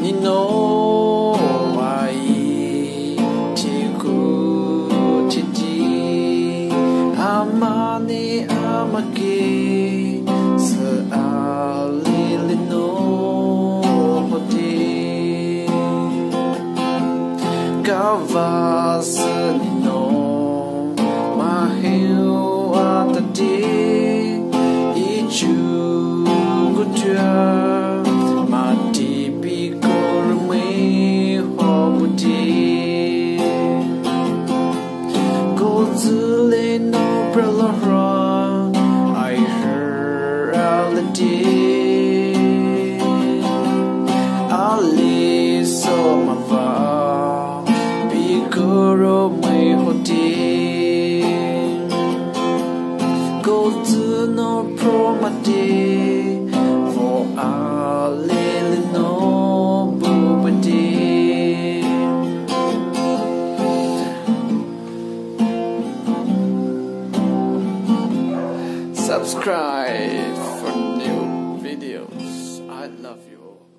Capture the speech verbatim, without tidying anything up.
にの愛ちくちちあまねあまきすありりのほてかわすにのまへわたていちゅぐちゃI heard reality. Ali so mava bigoro mai hoti. Go to no promati for Ali no bubati. Subscribe for new videos. I love you.